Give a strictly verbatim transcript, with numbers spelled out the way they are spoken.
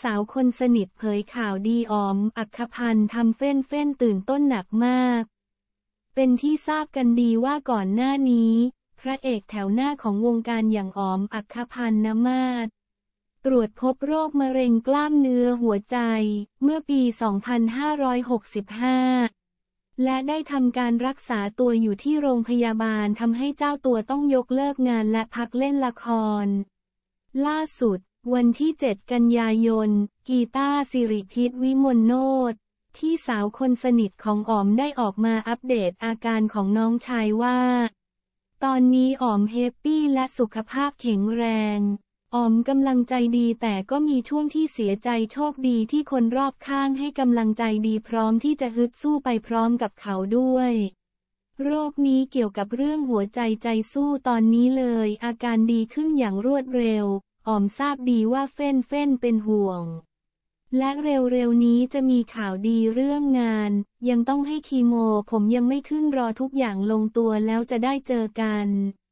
สาวคนสนิทเผยข่าวดีอ๋อมอัคพันธ์ทำเฟ้นเฟ้นตื่นต้นหนักมากเป็นที่ทราบกันดีว่าก่อนหน้านี้พระเอกแถวหน้าของวงการอย่างอ๋อมอัคพันธ์นมาศตรวจพบโรคมะเร็งกล้ามเนื้อหัวใจเมื่อปี สองพันห้าร้อยหกสิบห้า และได้ทำการรักษาตัวอยู่ที่โรงพยาบาลทำให้เจ้าตัวต้องยกเลิกงานและพักเล่นละครล่าสุดวันที่ เจ็ด กันยายนกีตาร์สิริพิษวิมลโนชที่สาวคนสนิทของอ๋อมได้ออกมาอัปเดตอาการของน้องชายว่าตอนนี้อ๋อมแฮปปี้และสุขภาพแข็งแรงอ๋อมกำลังใจดีแต่ก็มีช่วงที่เสียใจโชคดีที่คนรอบข้างให้กำลังใจดีพร้อมที่จะฮึดสู้ไปพร้อมกับเขาด้วยโรคนี้เกี่ยวกับเรื่องหัวใจใจสู้ตอนนี้เลยอาการดีขึ้นอย่างรวดเร็วอ๋อมทราบดีว่าเฟ้นเฟ้นเป็นห่วงและเร็วๆนี้จะมีข่าวดีเรื่องงานยังต้องให้คีโมผมยังไม่ขึ้นรอทุกอย่างลงตัวแล้วจะได้เจอกัน